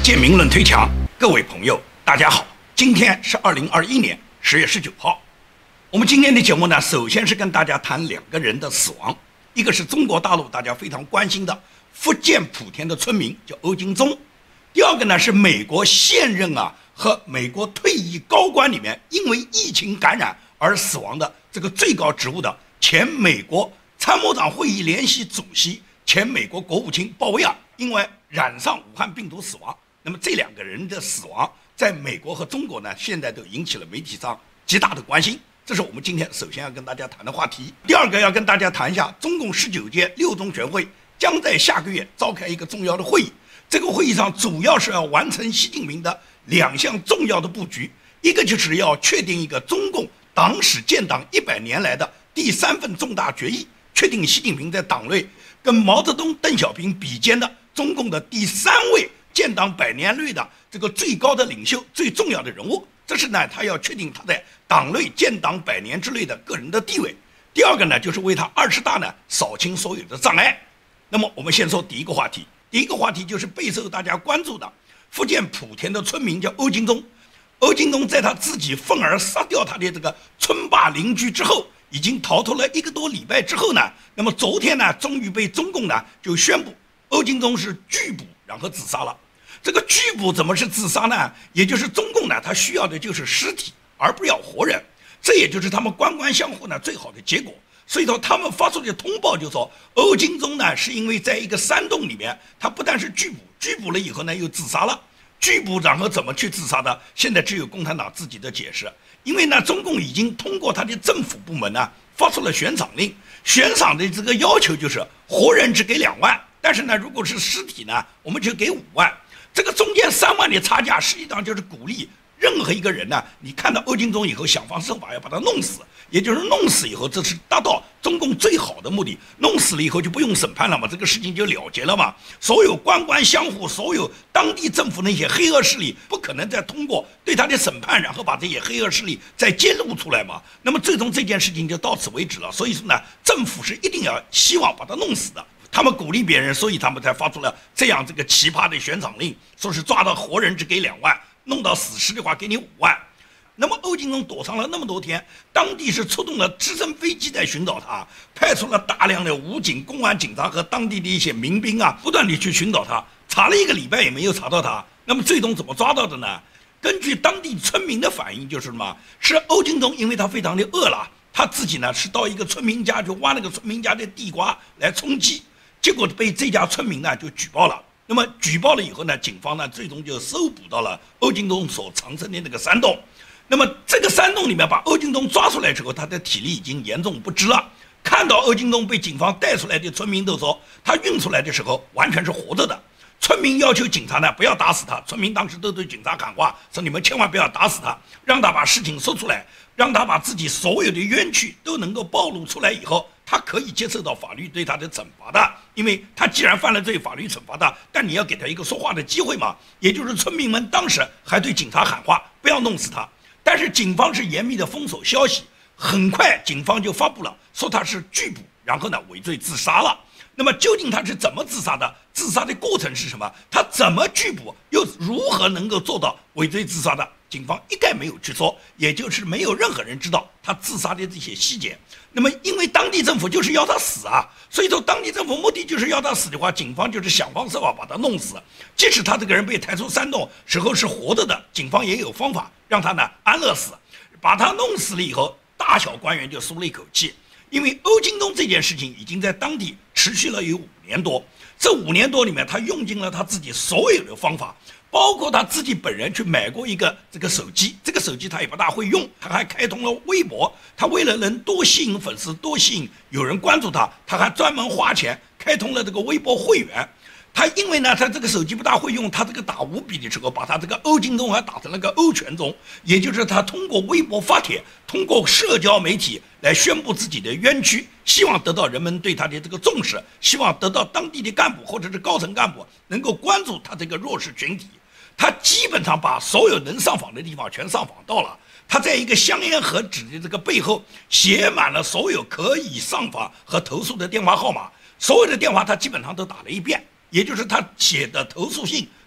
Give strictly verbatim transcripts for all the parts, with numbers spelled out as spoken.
建民论推墙，各位朋友，大家好，今天是二零二一年十月十九号。我们今天的节目呢，首先是跟大家谈两个人的死亡，一个是中国大陆大家非常关心的福建莆田的村民叫欧金宗，第二个呢是美国现任啊和美国退役高官里面因为疫情感染而死亡的这个最高职务的前美国参谋长会议联席主席、前美国国务卿鲍威尔，因为染上武汉病毒死亡。那么这两个人的死亡，在美国和中国呢，现在都引起了媒体上极大的关心。这是我们今天首先要跟大家谈的话题。第二个要跟大家谈一下，中共十九届六中全会将在下个月召开一个重要的会议。这个会议上主要是要完成习近平的两项重要的布局，一个就是要确定一个中共党史建党一百年来的第三份重大决议，确定习近平在党内跟毛泽东、邓小平比肩的中共的第三位建党百年内的这个最高的领袖、最重要的人物。这是呢，他要确定他在党内建党百年之内的个人的地位。第二个呢，就是为他二十大呢扫清所有的障碍。那么我们先说第一个话题，第一个话题就是备受大家关注的福建莆田的村民叫欧金宗。欧金宗在他自己愤而杀掉他的这个村霸邻居之后，已经逃脱了一个多礼拜之后呢，那么昨天呢，终于被中共呢就宣布欧金宗是拒捕，然后自杀了。这个拒捕怎么是自杀呢？也就是中共呢，他需要的就是尸体，而不要活人，这也就是他们官官相护呢最好的结果。所以说，他们发出的通报就说，欧金宗呢是因为在一个山洞里面，他不但是拒捕，拒捕了以后呢又自杀了。拒捕然后怎么去自杀的？现在只有共产党自己的解释。因为呢，中共已经通过他的政府部门呢发出了悬赏令，悬赏的这个要求就是活人只给两万，但是呢，如果是尸体呢，我们就给五万。这个中间三万的差价，实际上就是鼓励任何一个人呢，你看到欧金宗以后，想方设法要把他弄死，也就是弄死以后，这是达到中共最好的目的。弄死了以后就不用审判了嘛，这个事情就了结了嘛。所有官官相护，所有当地政府那些黑恶势力，不可能再通过对他的审判，然后把这些黑恶势力再揭露出来嘛。那么最终这件事情就到此为止了。所以说呢，政府是一定要希望把他弄死的。他们鼓励别人，所以他们才发出了这样这个奇葩的悬赏令，说是抓到活人只给两万，弄到死尸的话给你五万。那么欧金宗躲藏了那么多天，当地是出动了直升飞机在寻找他，派出了大量的武警、公安警察和当地的一些民兵啊，不断地去寻找他，查了一个礼拜也没有查到他。那么最终怎么抓到的呢？根据当地村民的反应，就是什么？是欧金宗因为他非常的饿了，他自己呢是到一个村民家去挖那个村民家的地瓜来充饥。结果被这家村民呢就举报了，那么举报了以后呢，警方呢最终就搜捕到了欧金宗所藏身的那个山洞。那么这个山洞里面把欧金宗抓出来之后，他的体力已经严重不支了。看到欧金宗被警方带出来的村民都说，他运出来的时候完全是活着的。村民要求警察呢不要打死他，村民当时都对警察喊话，说你们千万不要打死他，让他把事情说出来，让他把自己所有的冤屈都能够暴露出来以后，他可以接受到法律对他的惩罚的。因为他既然犯了罪，法律惩罚他，但你要给他一个说话的机会嘛。也就是村民们当时还对警察喊话，不要弄死他。但是警方是严密的封锁消息，很快警方就发布了，说他是拒捕，然后呢伪罪自杀了。那么究竟他是怎么自杀的？自杀的过程是什么？他怎么拒捕，又如何能够做到伪罪自杀的？警方一概没有去说，也就是没有任何人知道他自杀的这些细节。那么因为当地政府就是要他死啊，所以说当地政府目的就是要他死的话，警方就是想方设法把他弄死。即使他这个人被抬出山洞时候是活着的，警方也有方法让他呢安乐死。把他弄死了以后，大小官员就松了一口气。因为欧金宗这件事情已经在当地持续了有五年多，这五年多里面，他用尽了他自己所有的方法，包括他自己本人去买过一个这个手机，这个手机他也不大会用，他还开通了微博，他为了能多吸引粉丝，多吸引有人关注他，他还专门花钱开通了这个微博会员。他因为呢，他这个手机不大会用，他这个打五笔的时候，把他这个欧金宗还打成了个欧全宗，也就是他通过微博发帖，通过社交媒体来宣布自己的冤屈，希望得到人们对他的这个重视，希望得到当地的干部或者是高层干部能够关注他这个弱势群体。他基本上把所有能上访的地方全上访到了。他在一个香烟盒纸的这个背后写满了所有可以上访和投诉的电话号码，所有的电话他基本上都打了一遍。也就是他写的投诉信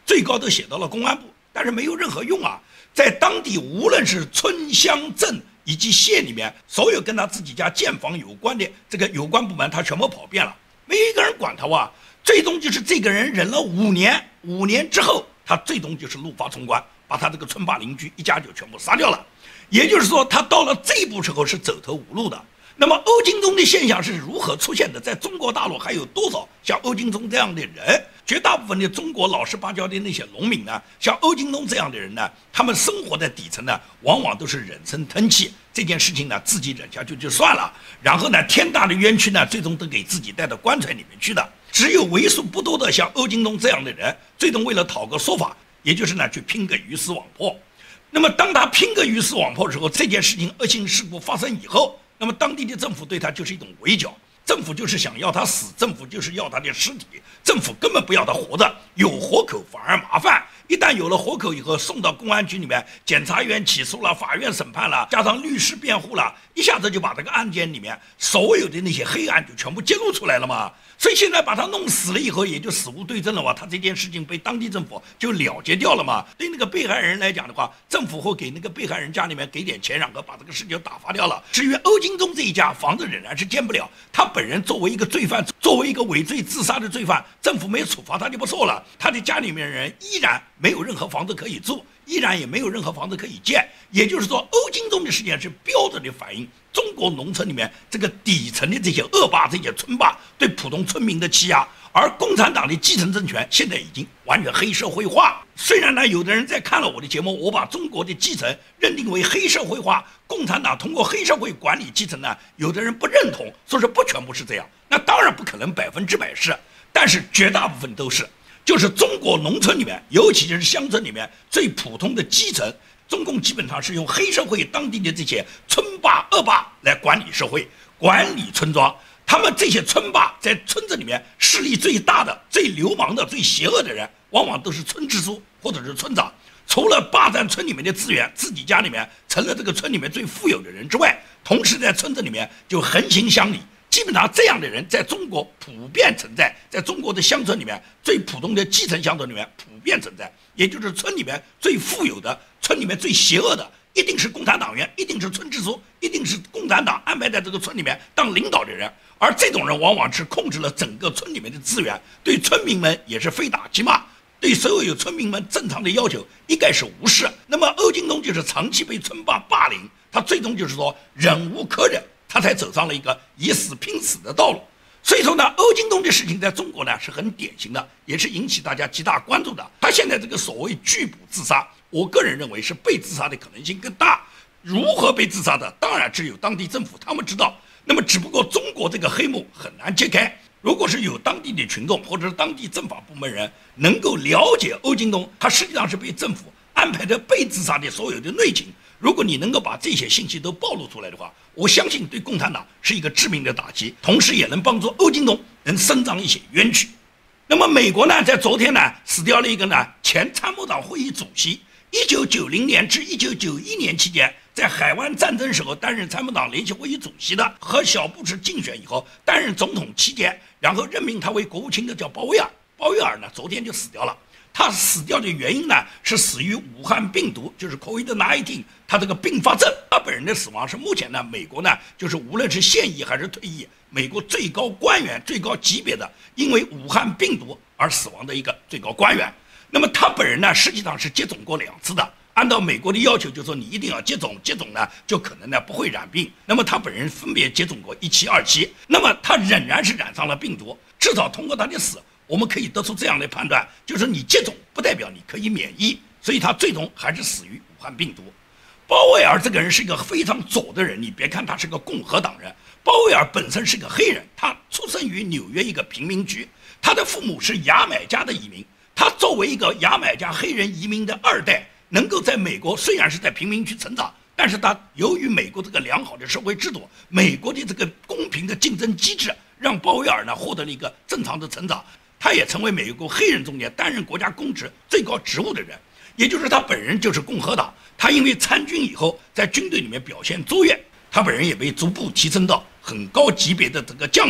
最高都写到了公安部，但是没有任何用啊！在当地，无论是村乡镇以及县里面，所有跟他自己家建房有关的这个有关部门，他全部跑遍了，没有一个人管他啊！最终就是这个人忍了五年，五年之后，他最终就是怒发冲冠，把他这个村霸邻居一家就全部杀掉了。也就是说，他到了这一步时候是走投无路的。那么欧金宗的现象是如何出现的？在中国大陆还有多少像欧金宗这样的人？绝大部分的中国老实巴交的那些农民呢，像欧金宗这样的人呢，他们生活在底层呢，往往都是忍声吞气，这件事情呢自己忍下去就算了，然后呢天大的冤屈呢，最终都给自己带到棺材里面去的。只有为数不多的像欧金宗这样的人，最终为了讨个说法，也就是呢去拼个鱼死网破。那么当他拼个鱼死网破的时候，这件事情恶性事故发生以后，那么当地的政府对他就是一种围剿，政府就是想要他死，政府就是要他的尸体，政府根本不要他活着，有活口反而麻烦。一旦有了活口以后，送到公安局里面，检察院起诉了，法院审判了，加上律师辩护了，一下子就把这个案件里面所有的那些黑暗就全部揭露出来了嘛。所以现在把他弄死了以后，也就死无对证了嘛。他这件事情被当地政府就了结掉了嘛。对那个被害人来讲的话，政府会给那个被害人家里面给点钱，然后把这个事情打发掉了。至于欧金宗这一家，房子仍然是建不了。他本人作为一个罪犯，作为一个伪罪自杀的罪犯，政府没有处罚他就不错了。他的家里面人依然没有任何房子可以住，依然也没有任何房子可以建。也就是说，欧金宗的事件是标准的反映中国农村里面这个底层的这些恶霸、这些村霸对普通村民的欺压。而共产党的基层政权现在已经完全黑社会化。虽然呢，有的人在看了我的节目，我把中国的基层认定为黑社会化，共产党通过黑社会管理基层呢，有的人不认同，说是不全部是这样。那当然不可能百分之百是，但是绝大部分都是。就是中国农村里面，尤其是乡村里面最普通的基层，中共基本上是用黑社会当地的这些村霸恶霸来管理社会、管理村庄。他们这些村霸在村子里面势力最大的、最流氓的、最邪恶的人，往往都是村支书或者是村长。除了霸占村里面的资源，自己家里面成了这个村里面最富有的人之外，同时在村子里面就横行乡里。基本上这样的人在中国普遍存在，在中国的乡村里面，最普通的基层乡村里面普遍存在。也就是村里面最富有的、村里面最邪恶的，一定是共产党员，一定是村支书，一定是共产党安排在这个村里面当领导的人。而这种人往往是控制了整个村里面的资源，对村民们也是非打即骂，对所有村民们正常的要求一概是无视。那么欧金宗就是长期被村霸霸凌，他最终就是说忍无可忍，他才走上了一个以死拼死的道路。所以说呢，欧金宗的事情在中国呢是很典型的，也是引起大家极大关注的。他现在这个所谓拒捕自杀，我个人认为是被自杀的可能性更大。如何被自杀的，当然只有当地政府他们知道。那么只不过中国这个黑幕很难揭开。如果是有当地的群众或者是当地政法部门人能够了解欧金宗他实际上是被政府安排的被自杀的所有的内情，如果你能够把这些信息都暴露出来的话，我相信对共产党是一个致命的打击，同时也能帮助欧金宗能伸张一些冤屈。那么美国呢，在昨天呢死掉了一个呢前参谋长会议主席，一九九零年至一九九一年期间在海湾战争时候担任参谋长联席会议主席的，和小布什竞选以后担任总统期间，然后任命他为国务卿的叫鲍威尔。鲍威尔呢昨天就死掉了。他死掉的原因呢是死于武汉病毒，就是 COVID 十九 他这个并发症。他本人的死亡是目前呢美国呢就是无论是现役还是退役，美国最高官员最高级别的因为武汉病毒而死亡的一个最高官员。那么他本人呢实际上是接种过两次的，按照美国的要求，就说你一定要接种，接种呢就可能呢不会染病。那么他本人分别接种过一期、二期，那么他仍然是染上了病毒。至少通过他的死，我们可以得出这样的判断，就是你接种不代表你可以免疫，所以他最终还是死于武汉病毒。鲍威尔这个人是一个非常左的人，你别看他是个共和党人，鲍威尔本身是个黑人，他出生于纽约一个贫民区，他的父母是牙买加的移民。他作为一个牙买加黑人移民的二代，能够在美国虽然是在贫民区成长，但是他由于美国这个良好的社会制度，美国的这个公平的竞争机制，让鲍威尔呢获得了一个正常的成长。他也成为美国黑人中间担任国家公职最高职务的人，也就是他本人就是共和党。他因为参军以后在军队里面表现卓越，他本人也被逐步提升到很高级别的这个将领。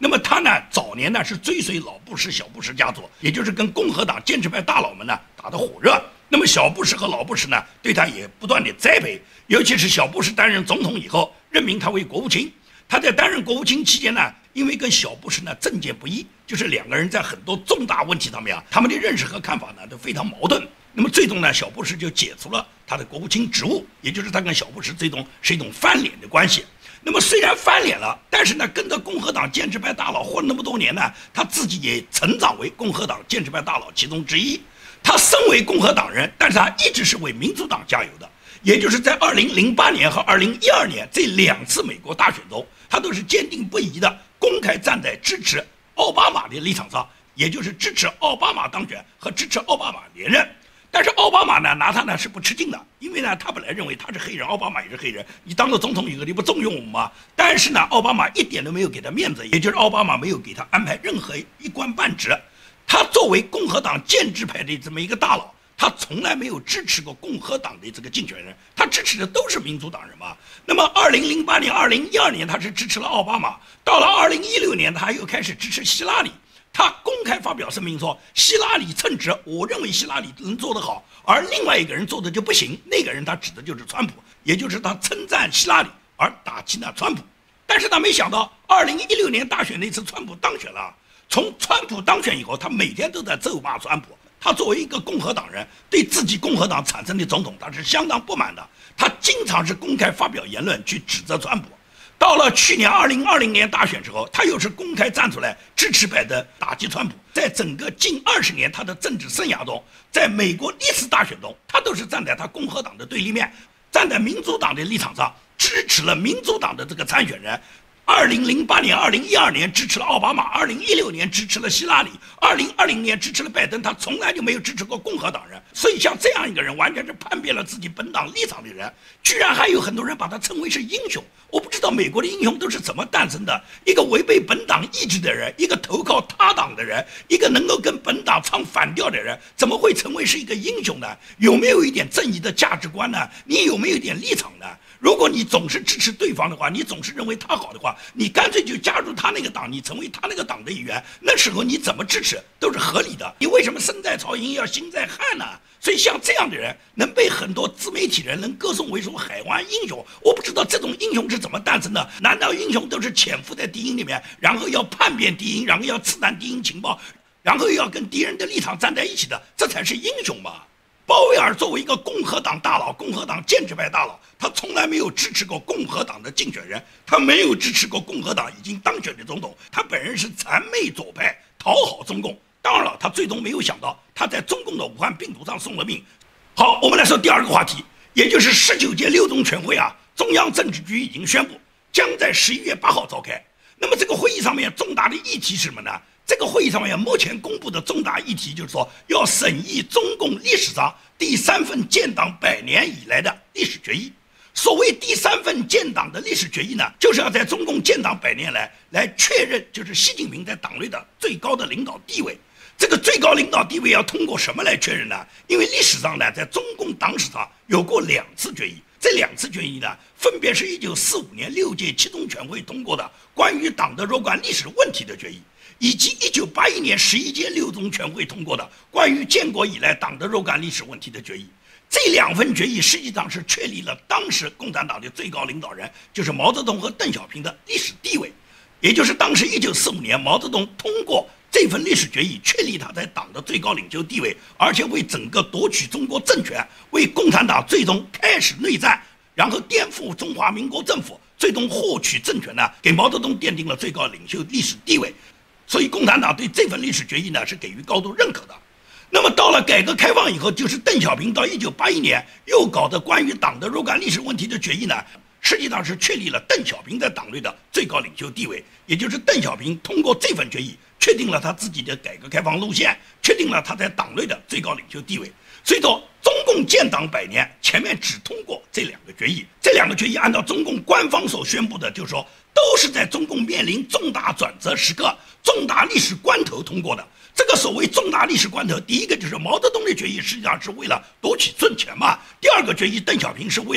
那么他呢，早年呢是追随老布什、小布什家族，也就是跟共和党建制派大佬们呢打得火热。那么小布什和老布什呢，对他也不断的栽培，尤其是小布什担任总统以后，任命他为国务卿。他在担任国务卿期间呢，因为跟小布什呢政见不一，就是两个人在很多重大问题上面啊，他们的认识和看法呢都非常矛盾。那么最终呢，小布什就解除了他的国务卿职务，也就是他跟小布什最终是一种翻脸的关系。那么虽然翻脸了，但是呢，跟着共和党建制派大佬混那么多年呢，他自己也成长为共和党建制派大佬其中之一。他身为共和党人，但是他一直是为民主党加油的，也就是在二零零八年和二零一二年这两次美国大选中，他都是坚定不移的公开站在支持奥巴马的立场上，也就是支持奥巴马当选和支持奥巴马连任。但是奥巴马呢，拿他呢是不吃惊的，因为呢，他本来认为他是黑人，奥巴马也是黑人，你当了总统以后你不重用我们吗？但是呢，奥巴马一点都没有给他面子，也就是奥巴马没有给他安排任何一官半职。他作为共和党建制派的这么一个大佬，他从来没有支持过共和党的这个竞选人，他支持的都是民主党人嘛。那么二零零八年、二零一二年他是支持了奥巴马，到了二零一六年他又开始支持希拉里。他公开发表声明说，希拉里称职，我认为希拉里能做得好，而另外一个人做的就不行。那个人他指的就是川普，也就是他称赞希拉里而打击那川普。但是他没想到，二零一六年大选那次川普当选了。从川普当选以后，他每天都在咒骂川普。他作为一个共和党人，对自己共和党产生的总统，他是相当不满的。他经常是公开发表言论去指责川普。到了去年二零二零年大选之后，他又是公开站出来支持拜登，打击川普。在整个近二十年他的政治生涯中，在美国历次大选中，他都是站在他共和党的对立面，站在民主党的立场上，支持了民主党的这个参选人。二零零八年、二零一二年支持了奥巴马，二零一六年支持了希拉里，二零二零年支持了拜登，他从来就没有支持过共和党人。所以像这样一个人，完全是叛变了自己本党立场的人，居然还有很多人把他称为是英雄。我不知道美国的英雄都是怎么诞生的，一个违背本党意志的人，一个投靠他党的人，一个能够跟本党唱反调的人，怎么会成为是一个英雄呢？有没有一点正义的价值观呢？你有没有一点立场呢？如果你总是支持对方的话，你总是认为他好的话，你干脆就加入他那个党，你成为他那个党的一员，那时候你怎么支持都是合理的。你为什么身在曹营要心在汉呢？所以像这样的人能被很多自媒体人能歌颂为什么海湾英雄，我不知道这种英雄是怎么诞生的。难道英雄都是潜伏在敌营里面，然后要叛变敌营，然后要刺探敌营情报，然后要跟敌人的立场站在一起的，这才是英雄吗？鲍威尔作为一个共和党大佬，共和党建制派大佬，他从来没有支持过共和党的竞选人，他没有支持过共和党已经当选的总统，他本人是谄媚左派，讨好中共。当然了，他最终没有想到他在中共的武汉病毒上送了命。好，我们来说第二个话题，也就是十九届六中全会啊，中央政治局已经宣布将在十一月八号召开。那么这个会议上面重大的议题是什么呢？这个会议上面目前公布的重大议题就是说，要审议中共历史上第三份建党百年以来的历史决议。所谓第三份建党的历史决议呢，就是要在中共建党百年来来确认，就是习近平在党内的最高的领导地位。这个最高领导地位要通过什么来确认呢？因为历史上呢，在中共党史上有过两次决议，这两次决议呢，分别是一九四五年六届七中全会通过的关于党的若干历史问题的决议，以及一九八一年十一届六中全会通过的关于建国以来党的若干历史问题的决议。这两份决议实际上是确立了当时共产党的最高领导人，就是毛泽东和邓小平的历史地位。也就是当时一九四五年毛泽东通过这份历史决议，确立他在党的最高领袖地位，而且为整个夺取中国政权，为共产党最终开始内战，然后颠覆中华民国政府，最终获取政权呢，给毛泽东奠定了最高领袖历史地位。所以共产党对这份历史决议呢是给予高度认可的。那么到了改革开放以后，就是邓小平到一九八一年又搞的关于党的若干历史问题的决议呢，实际上是确立了邓小平在党内的最高领袖地位，也就是邓小平通过这份决议确定了他自己的改革开放路线，确定了他在党内的最高领袖地位。所以说中共建党百年前面只通过这两个决议，这两个决议按照中共官方所宣布的，就是说都是在中共面临重大转折时刻、重大历史关头通过的。这个所谓重大历史关头，第一个就是毛泽东的决议实际上是为了夺取政权嘛，第二个决议邓小平是为了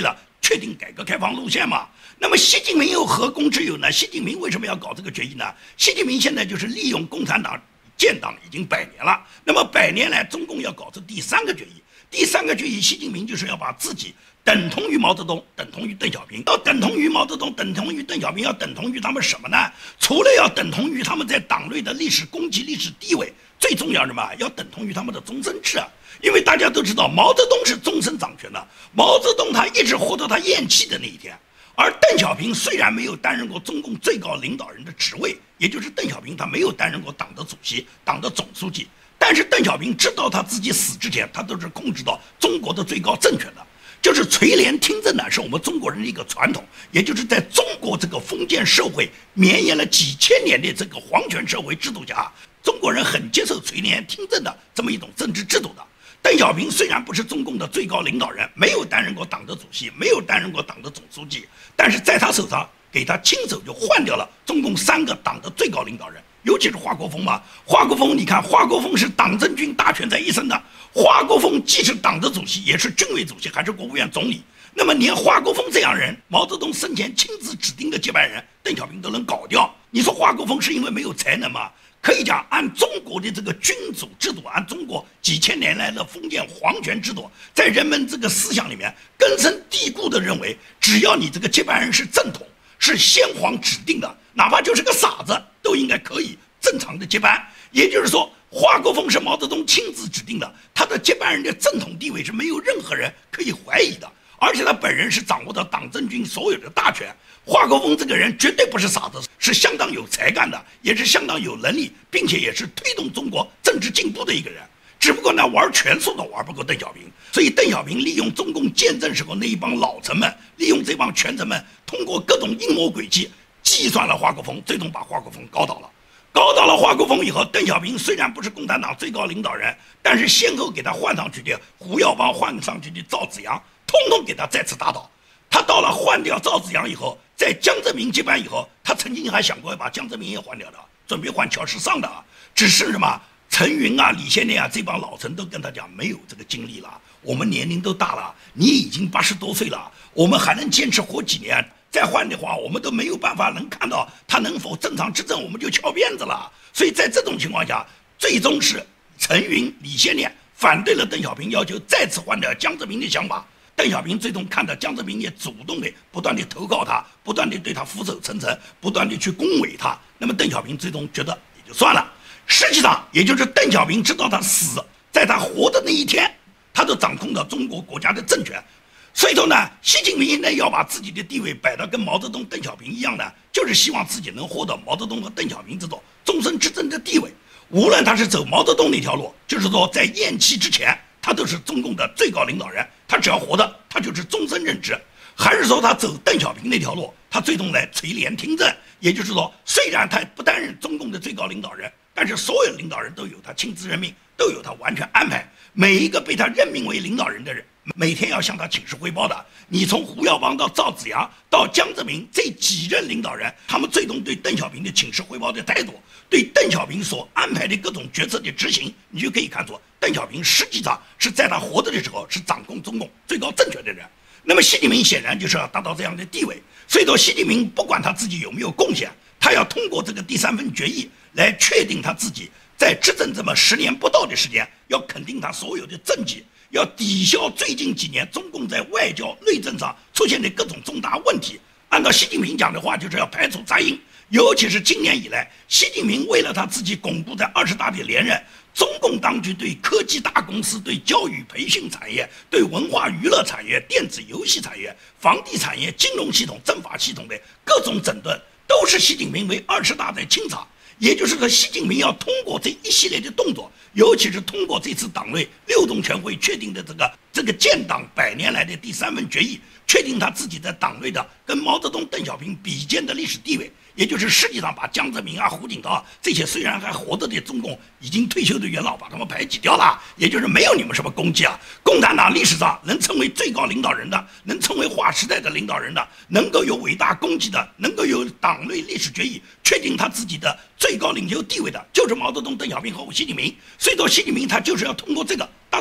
确定改革开放路线嘛。那么习近平有何功之有呢？习近平为什么要搞这个决议呢？习近平现在就是利用共产党建党已经百年了，那么百年来中共要搞这第三个决议，第三个决议，习近平就是要把自己等同于毛泽东，等同于邓小平，要等同于毛泽东，等同于邓小平，要等同于他们什么呢？除了要等同于他们在党内的历史功绩、历史地位，最重要什么？要等同于他们的终身制啊！因为大家都知道，毛泽东是终身掌权的，毛泽东他一直活到他咽气的那一天。而邓小平虽然没有担任过中共最高领导人的职位，也就是邓小平他没有担任过党的主席、党的总书记，但是邓小平直到他自己死之前，他都是控制到中国的最高政权的。就是垂帘听政呢，是我们中国人的一个传统，也就是在中国这个封建社会绵延了几千年的这个皇权社会制度下，中国人很接受垂帘听政的这么一种政治制度的。邓小平虽然不是中共的最高领导人，没有担任过党的主席，没有担任过党的总书记，但是在他手上给他亲手就换掉了中共三个党的最高领导人，尤其是华国锋嘛。华国锋，你看华国锋是党政军大权在一身的，华国锋既是党的主席，也是军委主席，还是国务院总理。那么连华国锋这样人，毛泽东生前亲自指定的接班人，邓小平都能搞掉。你说华国锋是因为没有才能吗？可以讲，按中国的这个君主制度，按中国几千年来的封建皇权制度，在人们这个思想里面根深蒂固的认为，只要你这个接班人是正统，是先皇指定的，哪怕就是个傻子，都应该可以正常的接班。也就是说，华国锋是毛泽东亲自指定的，他的接班人的正统地位是没有任何人可以怀疑的，而且他本人是掌握到党政军所有的大权。华国锋这个人绝对不是傻子，是相当有才干的，也是相当有能力，并且也是推动中国政治进步的一个人。只不过呢，玩权术都玩不过邓小平，所以邓小平利用中共建政时候那一帮老臣们，利用这帮权臣们，通过各种阴谋诡计，计算了华国锋，最终把华国锋搞倒了。搞倒了华国锋以后，邓小平虽然不是共产党最高领导人，但是先后给他换上去的胡耀邦、换上去的赵紫阳，通通给他再次打倒。他到了换掉赵紫阳以后，在江泽民接班以后，他曾经还想过要把江泽民也换掉的，准备换乔世尚的，只是什么陈云啊、李先念啊这帮老臣都跟他讲，没有这个精力了，我们年龄都大了，你已经八十多岁了，我们还能坚持活几年？再换的话，我们都没有办法能看到他能否正常执政，我们就翘辫子了。所以在这种情况下，最终是陈云、李先念反对了邓小平要求再次换掉江泽民的想法。邓小平最终看到江泽民也主动的不断的投靠他，不断的对他俯首称臣，不断的去恭维他，那么邓小平最终觉得也就算了。实际上，也就是邓小平直到他死，在他活的那一天，他都掌控了中国国家的政权。所以说呢，习近平现在要把自己的地位摆到跟毛泽东、邓小平一样的，就是希望自己能获得毛泽东和邓小平这种终身执政的地位。无论他是走毛泽东那条路，就是说在咽气之前，他都是中共的最高领导人，他只要活的，他就是终身任职；还是说他走邓小平那条路，他最终来垂帘听政，也就是说，虽然他不担任中共的最高领导人，但是所有领导人都有他亲自任命，都有他完全安排。每一个被他任命为领导人的人，每天要向他请示汇报的。你从胡耀邦到赵紫阳到江泽民这几任领导人，他们最终对邓小平的请示汇报的态度，对邓小平所安排的各种决策的执行，你就可以看出，邓小平实际上是在他活着的时候是掌控中共最高政权的人。那么习近平显然就是要达到这样的地位，所以说习近平不管他自己有没有贡献，他要通过这个第三份决议来确定他自己在执政这么十年不到的时间，要肯定他所有的政绩，要抵消最近几年中共在外交内政上出现的各种重大问题。按照习近平讲的话，就是要排除杂音。尤其是今年以来，习近平为了他自己巩固在二十大的连任，中共当局对科技大公司、对教育培训产业、对文化娱乐产业、电子游戏产业、房地产业、金融系统、政法系统的各种整顿，都是习近平为二十大在清查。也就是说，习近平要通过这一系列的动作，尤其是通过这次党内六中全会确定的这个这个建党百年来的第三份决议，确定他自己在党内的跟毛泽东、邓小平比肩的历史地位，也就是实际上把江泽民啊、胡锦涛啊这些虽然还活着的中共已经退休的元老把他们排挤掉了，也就是没有你们什么功绩啊。共产党历史上能成为最高领导人的，能成为划时代的领导人的，能够有伟大功绩的，能够有党内历史决议确定他自己的最高领袖地位的，就是毛泽东、邓小平和习近平。所以说，习近平他就是要通过这个达到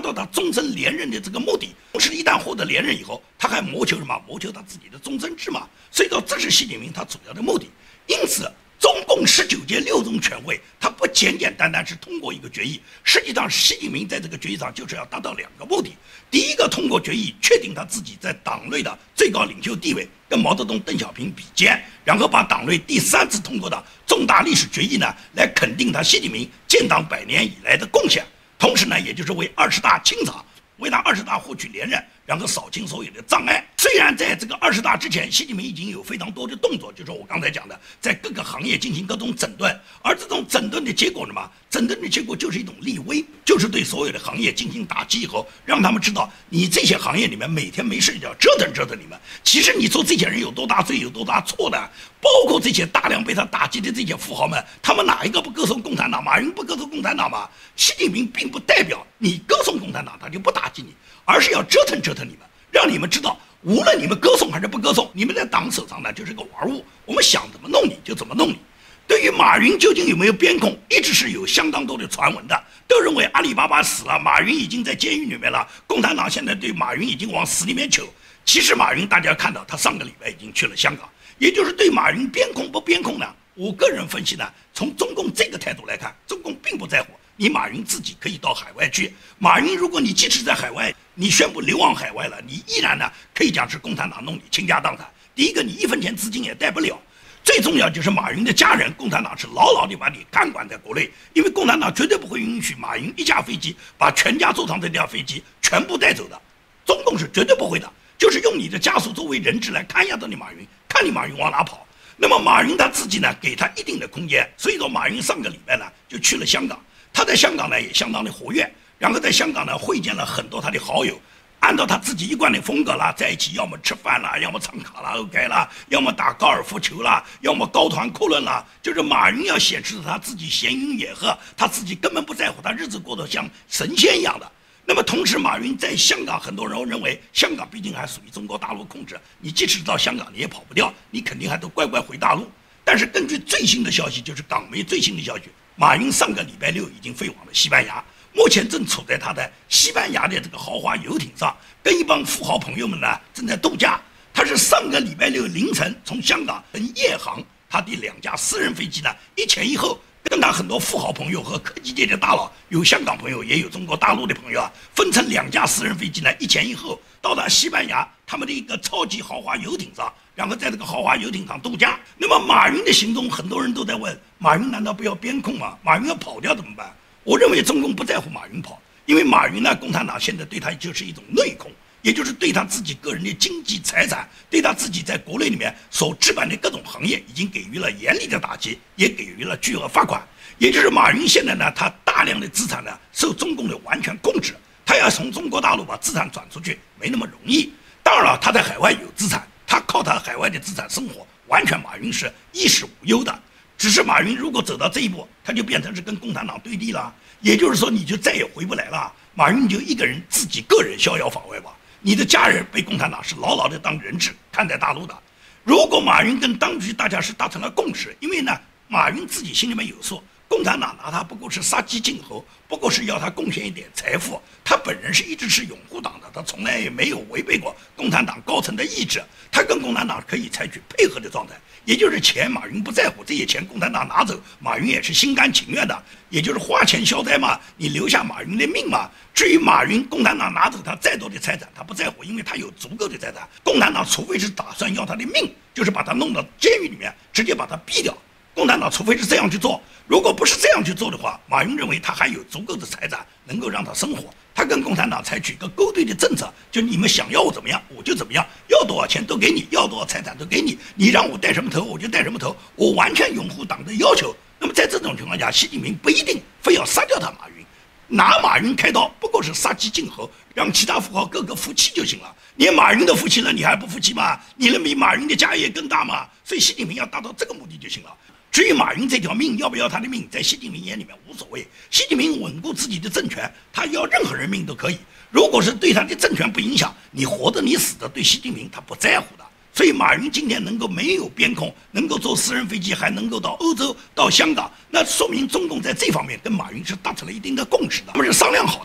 到他终身连任的这个目的。同时，一旦获得连任以后，他还谋求什么？谋求他自己的终身制嘛。所以说，这是习近平他主要的目的。因此，中共十九届六中全会，它不简简单单是通过一个决议，实际上习近平在这个决议上就是要达到两个目的。第一个，通过决议确定他自己在党内的最高领袖地位，跟毛泽东、邓小平比肩，然后把党内第三次通过的重大历史决议呢，来肯定他习近平建党百年以来的贡献，同时呢，也就是为二十大清场，为他二十大获取连任，然后扫清所有的障碍。虽然在这个二十大之前，习近平已经有非常多的动作，就是我刚才讲的，在各个行业进行各种整顿，而这种整顿的结果呢嘛，整顿的结果就是一种立威，就是对所有的行业进行打击以后，让他们知道，你这些行业里面每天没事就要折腾折腾你们。其实你说这些人有多大罪，有多大错的，包括这些大量被他打击的这些富豪们，他们哪一个不歌颂共产党？马云不歌颂共产党吗？习近平并不代表你歌颂共产党，他就不打击你，而是要折腾折腾你们，让你们知道。无论你们歌颂还是不歌颂，你们在党手上呢就是个玩物，我们想怎么弄你就怎么弄你。对于马云究竟有没有边控，一直是有相当多的传闻的，都认为阿里巴巴死了，马云已经在监狱里面了，共产党现在对马云已经往死里面求。其实马云大家看到他上个礼拜已经去了香港，也就是对马云边控不边控呢，我个人分析呢，从中共这个态度来看，中共并不在乎你马云自己可以到海外去。马云如果你即使在海外，你宣布流亡海外了，你依然呢可以讲是共产党弄你倾家荡产。第一个，你一分钱资金也带不了；最重要就是马云的家人，共产党是牢牢地把你看管在国内，因为共产党绝对不会允许马云一架飞机把全家坐上这架飞机全部带走的，中共是绝对不会的，就是用你的家属作为人质来看压到你马云，看你马云往哪跑。那么马云他自己呢，给他一定的空间，所以说马云上个礼拜呢就去了香港，他在香港呢也相当的活跃。然后在香港呢会见了很多他的好友，按照他自己一贯的风格啦，在一起要么吃饭啦，要么唱卡拉 OK 啦，要么打高尔夫球啦，要么高谈阔论啦。就是马云要显示他自己闲云野鹤，他自己根本不在乎，他日子过得像神仙一样的。那么同时，马云在香港，很多人认为香港毕竟还属于中国大陆控制，你即使到香港你也跑不掉，你肯定还都乖乖回大陆。但是根据最新的消息，就是港媒最新的消息，马云上个礼拜六已经飞往了西班牙。目前正处在他的西班牙的这个豪华游艇上，跟一帮富豪朋友们呢正在度假。他是上个礼拜六凌晨从香港乘夜航，他的两架私人飞机呢一前一后，跟他很多富豪朋友和科技界的大佬，有香港朋友也有中国大陆的朋友啊，分成两架私人飞机呢一前一后到达西班牙他们的一个超级豪华游艇上，然后在这个豪华游艇上度假。那么马云的行踪，很多人都在问，马云难道不要边控吗？马云要跑掉怎么办？我认为中共不在乎马云跑，因为马云呢，共产党现在对他就是一种内控，也就是对他自己个人的经济财产，对他自己在国内里面所置办的各种行业，已经给予了严厉的打击，也给予了巨额罚款。也就是马云现在呢，他大量的资产呢受中共的完全控制，他要从中国大陆把资产转出去没那么容易。当然了，他在海外有资产，他靠他海外的资产生活，完全马云是衣食无忧的。只是马云如果走到这一步，他就变成是跟共产党对立了，也就是说你就再也回不来了。马云就一个人自己个人逍遥法外吧，你的家人被共产党是牢牢的当人质看在大陆的。如果马云跟当局大家是达成了共识，因为呢马云自己心里面有数，共产党拿他不过是杀鸡儆猴，不过是要他贡献一点财富，他本人是一直是拥护党的，他从来也没有违背过共产党高层的意志，他跟共产党可以采取配合的状态。也就是钱马云不在乎，这些钱共产党拿走，马云也是心甘情愿的，也就是花钱消灾嘛，你留下马云的命嘛。至于马云，共产党拿走他再多的财产他不在乎，因为他有足够的财产，共产党除非是打算要他的命，就是把他弄到监狱里面直接把他毙掉，共产党除非是这样去做，如果不是这样去做的话，马云认为他还有足够的财产能够让他生活，他跟共产党采取一个勾兑的政策，就你们想要我怎么样我就怎么样，要多少钱都给你，要多少财产都给你，你让我带什么头我就带什么头，我完全拥护党的要求。那么在这种情况下，习近平不一定非要杀掉他马云，拿马云开刀不过是杀鸡儆猴，让其他富豪个个服气就行了。连马云都服气了，你还不服气吗？你能比马云的家业更大吗？所以习近平要达到这个目的就行了。至于马云这条命要不要他的命，在习近平眼里面无所谓。习近平稳固自己的政权，他要任何人命都可以。如果是对他的政权不影响，你活的你死的，对习近平他不在乎的。所以马云今天能够没有边控，能够坐私人飞机，还能够到欧洲、到香港，那说明中共在这方面跟马云是达成了一定的共识的，他们是商量好的。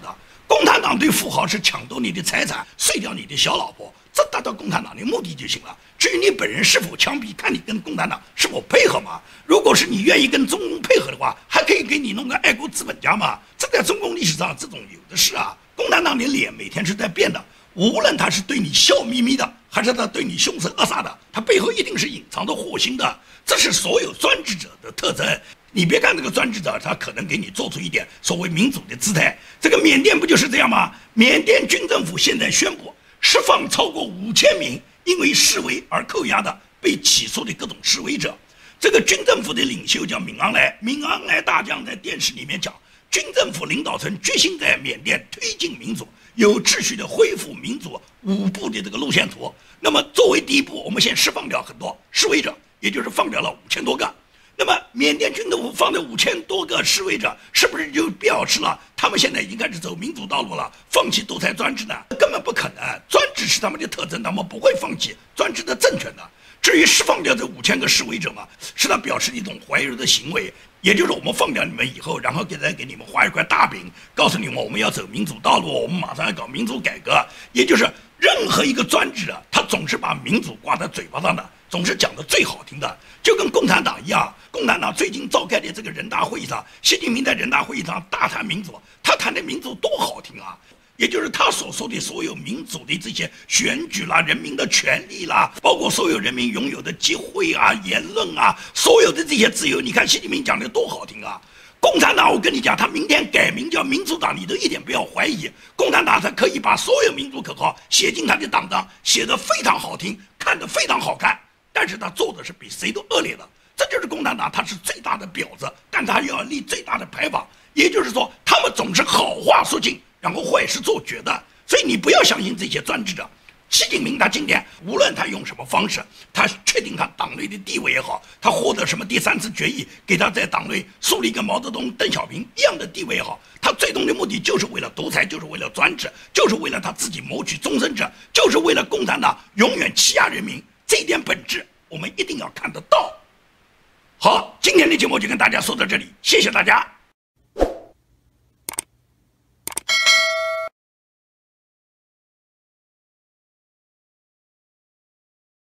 共产党对富豪是抢夺你的财产，碎掉你的小老婆，这达到共产党的目的就行了。至于你本人是否枪毙，看你跟共产党是否配合嘛。如果是你愿意跟中共配合的话，还可以给你弄个爱国资本家嘛。这在中共历史上这种有的是啊。共产党的脸每天是在变的，无论他是对你笑眯眯的，还是他对你凶神恶煞的，他背后一定是隐藏着祸心的。这是所有专制者的特征。你别看这个专制者，他可能给你做出一点所谓民主的姿态。这个缅甸不就是这样吗？缅甸军政府现在宣布释放超过五千名因为示威而扣押的被起诉的各种示威者。这个军政府的领袖叫敏昂莱，敏昂莱大将在电视里面讲，军政府领导层决心在缅甸推进民主，有秩序的恢复民主五步的这个路线图。那么作为第一步，我们先释放掉很多示威者，也就是放掉了五千多个。那么缅甸军政府放的五千多个示威者，是不是就表示了他们现在已经开始走民主道路了，放弃独裁专制呢？根本不可能，专制是他们的特征，他们不会放弃专制的政权的。至于释放掉这五千个示威者嘛，是他表示一种怀柔的行为，也就是我们放掉你们以后，然后给再给你们画一块大饼，告诉你们我们要走民主道路，我们马上要搞民主改革。也就是任何一个专制的，他总是把民主挂在嘴巴上的，总是讲的最好听的，就跟共产党一样。共产党最近召开的这个人大会议上，习近平在人大会议上大谈民主，他谈的民主多好听啊！也就是他所说的所有民主的这些选举啦、人民的权利啦，包括所有人民拥有的集会啊、言论啊，所有的这些自由，你看习近平讲的多好听啊！共产党，我跟你讲，他明天改名叫民主党，你都一点不要怀疑，共产党他可以把所有民主口号写进他的党章，写得非常好听，看得非常好看，但是他做的是比谁都恶劣的。这就是共产党，他是最大的婊子，但他又要立最大的牌坊。也就是说，他们总是好话说尽，然后坏事做绝的。所以你不要相信这些专制者。习近平他今天无论他用什么方式，他确定他党内的地位也好，他获得什么第三次决议，给他在党内树立跟毛泽东、邓小平一样的地位也好，他最终的目的就是为了独裁，就是为了专制，就是为了他自己谋取终身制，就是为了共产党永远欺压人民。这一点本质我们一定要看得到。好，今天的节目就跟大家说到这里，谢谢大家。